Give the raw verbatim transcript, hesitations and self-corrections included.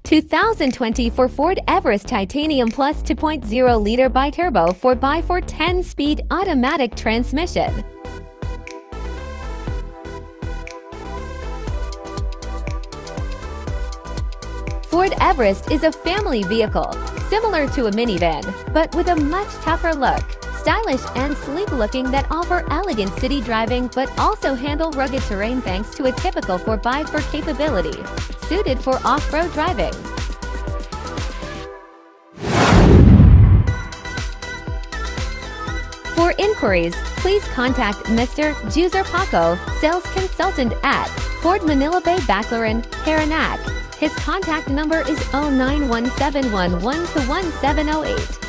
two thousand twenty-four Ford Everest Titanium Plus two point oh liter bi-turbo four by four ten-speed automatic transmission. Ford Everest is a family vehicle, similar to a minivan, but with a much tougher look, stylish and sleek-looking that offer elegant city driving but also handle rugged terrain thanks to a typical four by four capability, suited for off-road driving. For inquiries, please contact Mister Juzer Paco, sales consultant at Ford Manila Bay Baclaran, Parañaque. His contact number is oh nine one seven one one two one seven oh eight.